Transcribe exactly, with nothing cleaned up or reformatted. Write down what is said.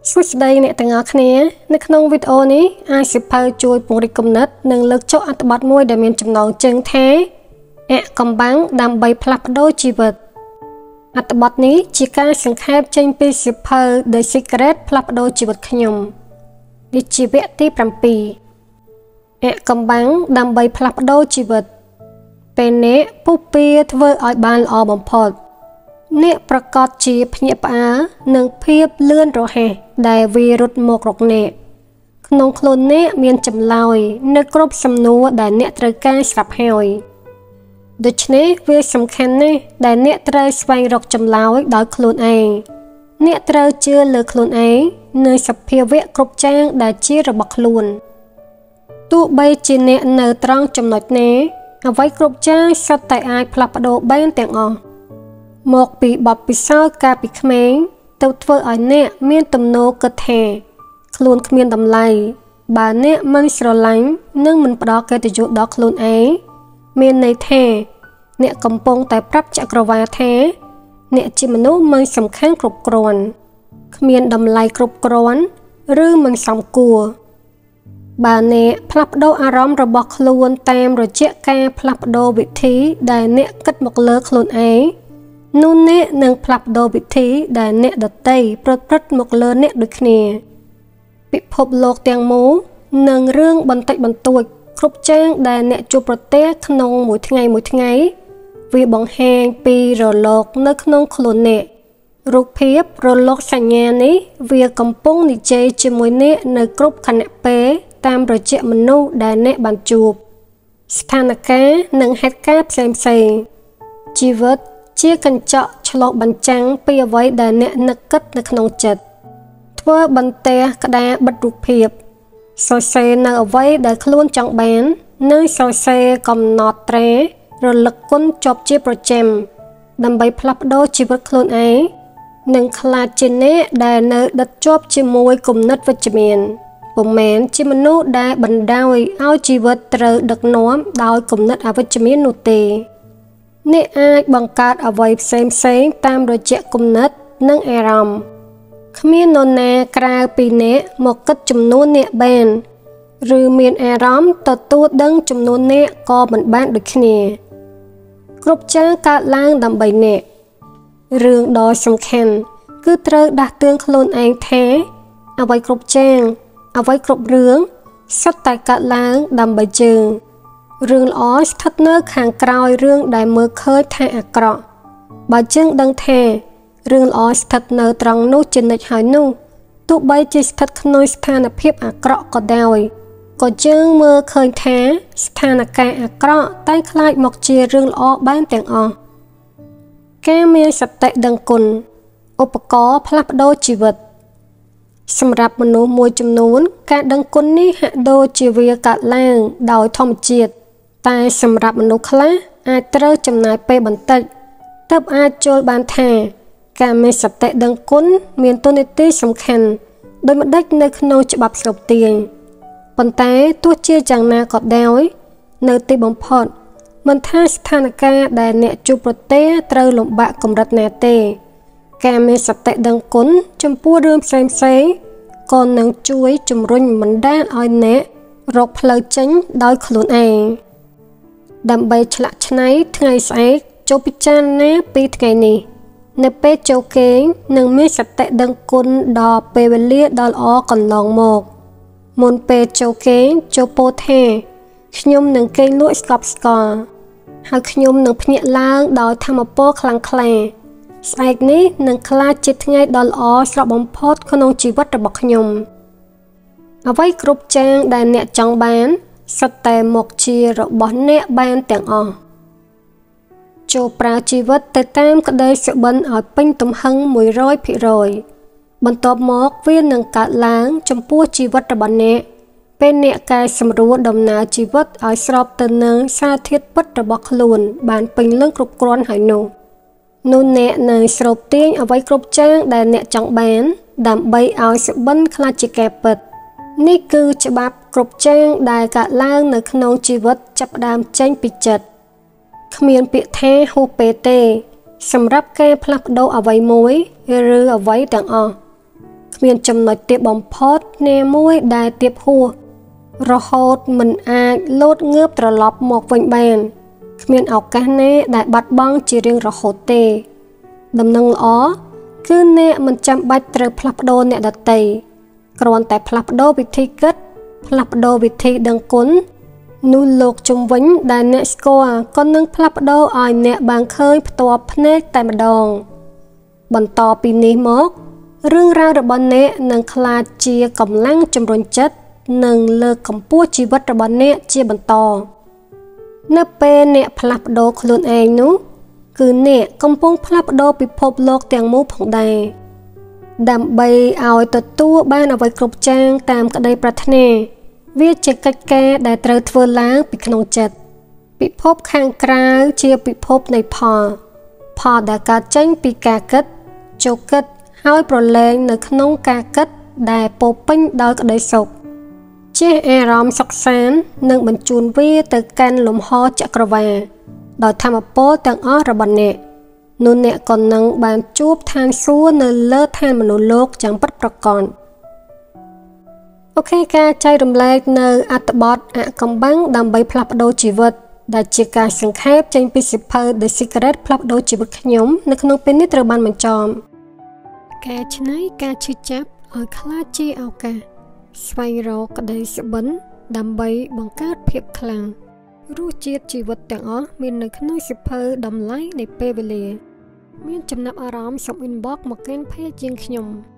សួស្តីអ្នកទាំងអស់គ្នានៅក្នុងវីដេអូនេះអាចសិភៅជួយពង្រីកគំនិតនិងលើកចុះអត្ថបទមួយដែលមានចំណងជើងថាអគ្គកំបាំងដើម្បីផ្លាស់ប្ដូរជីវិតអត្ថបទនេះជាការសង្ខេបចេញពីសិភៅ The Secret ផ្លាស់ប្ដូរជីវិតខ្ញុំនេះជាវគ្គទី7អគ្គកំបាំងដើម្បីផ្លាស់ប្ដូរជីវិតពេលអ្នកពុះពៀធ្វើឲ្យបានល្អបំផុតអ្នកប្រកាសជាភ្ញាក់ផ្អើលនឹងភាពលឿនរហ័សដែលវារត់មករកអ្នកក្នុងខ្លួនអ្នកមានចម្លើយនៅគ្រប់សំណួរដែលអ្នកត្រូវការស្រាប់ហើយដូច្នេះវាសំខាន់ណាស់ដែលអ្នកត្រូវស្វែងរកចម្លើយដោយខ្លួនឯងអ្នកត្រូវជឿលើខ្លួនឯងនៅសភាវៈគ្រប់យ៉ាងដែលជារបស់ខ្លួនទោះបីជាអ្នកនៅត្រង់ចំណុចណាអ្វីគ្រប់យ៉ាងសុទ្ធតែអាចផ្លាស់ប្ដូរបានទាំងអស់មកពីបទពិសោធន៍កាលពីក្មេងទៅធ្វើឲ្យអ្នកមានទំនោរគិតថាខ្លួនគ្មានតម្លៃបើអ្នកមិនស្រឡាញ់និងមិនផ្ដល់កិត្តិយសដល់ខ្លួនឯងមានន័យថាអ្នកកំពុងតែប្រាប់ចក្រវាឡថាអ្នកជាមនុស្សមិនសំខាន់គ្រប់គ្រាន់គ្មានតម្លៃគ្រប់គ្រាន់ឬមិនសមគួរបើអ្នកផ្លាស់ប្ដូរអារម្មណ៍របស់ខ្លួនតាមរយៈការផ្លាស់ប្ដូរវិធីដែលអ្នកគិតមកលើខ្លួនឯងនោះអ្នកនឹងផ្លាស់ប្ដូរវិធីដែលអ្នកដទៃប្រព្រឹត្តមកលើអ្នកដូចគ្នាពិភពលោកទាំងមូលនិងរឿងបន្តិចបន្តួចគ្រប់យ៉ាងដែលអ្នកជួបប្រទះក្នុងមួយថ្ងៃមួយថ្ងៃវាបង្ហាញពីរលកនៅក្នុងខ្លួនអ្នករូបភាពរលកសញ្ញានេះវាកំពុងនិយាយជាមួយអ្នកនៅគ្រប់ខណៈពេលតាមរយៈមនុស្សដែលអ្នកបានជួបស្ថានភាពនិងហេតុការណ៍ផ្សេងផ្សេងជីវិតជាកញ្ចក់ឆ្លុះបញ្ចាំងពីអ្វីដែលអ្នកនឹកគិតនៅក្នុងចិត្តធ្វើបន្ទះក្តារបិទរូបភាពសរសេរនៅអ្វីដែលខ្លួនចង់បាននិងសរសេរកំណត់ត្រេរលឹកគុណជាប់ជាប្រចាំដើម្បីផ្លាស់ប្ដូរជីវិតខ្លួនឯងនិងខ្លាចជាអ្នកដែលនៅដិតជាប់ជាមួយគំនិតវិជ្ជមានពុំមែនជាមនុស្សដែលបណ្ដោយឲ្យជីវិតត្រូវដឹកនាំដោយគំនិតអវិជ្ជមាននោះទេអ្នកអាចបង្កើតអ្វីផ្សេងផ្សេងតាមរយៈគំនិតនិងអារម្មណ៍គ្មាននរណាក្រៅពីអ្នកមកគិតចំនួនអ្នកបានឬមានអារម្មណ៍ទទួលដឹងចំនួនអ្នកក៏មិនបានដូចគ្នាគ្រប់យ៉ាងកើតឡើងដើម្បីអ្នករឿងដ៏សំខាន់គឺត្រូវដាស់តឿនខ្លួនឯងថាអ្វីគ្រប់យ៉ាងអ្វីគ្រប់រឿងសុទ្ធតែកើតឡើងដើម្បីជើងរឿងល្អស្ថិតនៅខាងក្រោយរឿងដែលមើលឃើញថាអាក្រក់បើជើងដឹងថារឿងល្អស្ថិតនៅត្រង់នោះជានិច្ចហើយនោះទោះបីជាស្ថិតក្នុងស្ថានភាពអាក្រក់ក៏ដោយក៏ជើងមើលឃើញថាស្ថានភាពអាក្រក់តែខ្លាចមកជារឿងល្អបានទាំងអស់ការមានសតិដឹងគុណឧបករណ៍ផ្លាស់ប្ដូរជីវិតសម្រាប់មនុស្សមួយចំនួនការដឹងគុណនេះហាក់ដូចជាវាកើតឡើងដោយធម្មជាតិតែសម្រាប់មនុស្សខ្លះអាចត្រូវចំណាយពេលបន្តិចទើបអាចយល់បានថាការមានសតិដឹងគុណមានតួនាទីសំខាន់ដូចម្តេចនៅក្នុងច្បាប់ស្រូបទាញប៉ុន្តែទោះជាយ៉ាងណាក៏ដោយនៅទីបំផុតមិនថាស្ថានភាពដែលអ្នកជួបប្រទះត្រូវលំបាកកម្រិតណាទេការមានសតិដឹងគុណចំពោះរឿងផ្សេងផ្សេងក៏នឹងជួយជំរុញបណ្ដាលឲ្យអ្នករកផ្លូវចេញដោយខ្លួនឯងដើម្បីឆ្លាក់ឆ្នៃថ្ងៃស្អែកចូលពិចារណាពីថ្ងៃនេះនៅពេលចូលគេងនឹងមានសតិដឹងគុណដល់ពេលវេលាដ៏ល្អកន្លងមកមុនពេលចូលគេងចូលពោលថាខ្ញុំនឹងគេងលក់ស្កប់ស្កល់ហើយខ្ញុំនឹងភ្ញាក់ឡើងដោយថាមពលខ្លាំងក្លាស្អែកនេះនឹងក្លាយជាថ្ងៃដ៏ល្អស្រស់បំផុតក្នុងជីវិតរបស់ខ្ញុំអ្វីគ្រប់យ៉ាងដែលអ្នកចង់បានសុទ្ធតែមកជារបស់អ្នកបានទាំងអស់ចូលប្រើជីវិតទៅតាមក្តីសុបិនឲ្យពេញទំហឹងមួយរយភាគរយបន្ទាប់មកវានឹងកើតឡើងចំពោះជីវិតរបស់អ្នកពេលអ្នកកែសម្រួលដំណើរជីវិតឲ្យស្របទៅនឹងសារធាតុពិតរបស់ខ្លួនបានពេញលេញគ្រប់គ្រាន់ហើយនោះនោះអ្នកនឹងស្រូបទាញអ្វីគ្រប់យ៉ាងដែលអ្នកចង់បានដើម្បីឲ្យសុបិនក្លាយជាការពិតនេះគឺច្បាប់គ្រប់យ៉ាងដែលកើតឡើងនៅក្នុងជីវិតចាប់ផ្ដើមចេញពីចិត្តគ្មានពាក្យថាហួសពេលទេសម្រាប់ការផ្លាស់ប្ដូរអ្វីមួយឬអ្វីទាំងអស់គ្មានចំណុចទាបបំផុតណាមួយដែលទាបហួសរហូតមិនអាចលោតងើបត្រឡប់មកវិញបានគ្មានឱកាសណាដែលបាត់បង់ជារៀងរហូតទេដំណឹងល្អគឺអ្នកមិនចាំបាច់ត្រូវផ្លាស់ប្ដូរអ្នកដទៃគ្រាន់តែផ្លាស់ប្ដូរវិធីគិតផ្លាស់ប្ដូរវិធីដឹងគុណនោះលោកជុំវិញដែលអ្នកស្គាល់ក៏នឹងផ្លាស់ប្ដូរឲ្យអ្នកបានឃើញផ្ទាល់ភ្នែកតែម្ដងបន្តពីនេះមករឿងរ៉ាវរបស់អ្នកនឹងក្លាយជាកម្លាំងជំរុញចិត្តនិងលើកកម្ពស់ជីវិតរបស់អ្នកជាបន្តនៅពេលអ្នកផ្លាស់ប្ដូរខ្លួនឯងនោះគឺអ្នកកំពុងផ្លាស់ប្ដូរពិភពលោកទាំងមូលផងដែរដើម្បីឲ្យទទួលបានអ្វីគ្រប់យ៉ាងតាមក្តីប្រាថ្នាវាជាកិច្ចការដែលត្រូវធ្វើឡើងពីក្នុងចិត្តពិភពខាងក្រៅជាពិភពនៃផលផលដែលកើតចេញពីការគិតចូលគិតហើយប្រឡែងនៅក្នុងការគិតដែលពោពេញដោយក្តីសុខជាអារម្មណ៍សុខសាន្តនិងបញ្ជូនវាទៅកាន់លំហចក្រវាឡដោយធម្មពលទាំងអស់របស់អ្នកនោះអ្នកក៏នឹងបានជួបឋានសួគ៌នៅលើឋានមនុស្សលោកយ៉ាងពិតប្រាកដអូខេការចែករំលែកនៅអត្ថបទអកំបាំងដើម្បីផ្លាស់ប្ដូរជីវិតដែលជាការសង្ខេបចេញពីសៀវភៅ The Secret ផ្លាស់ប្ដូរជីវិតខ្ញុំនៅក្នុងពេលនេះត្រូវបានបញ្ចប់ការច្នៃការឈឺចាប់ឲ្យក្លាយជាឱកាសស្វែងរកក្តីសុបិនដើម្បីបង្កើតភាពខ្លាំងរសជាតិជីវិតទាំងអស់មាននៅក្នុងសៀវភៅតម្លៃនៃពេលវេលាមានចំណាប់អារម្មណ៍សូម inbox មកកាន់ page ជាងខ្ញុំ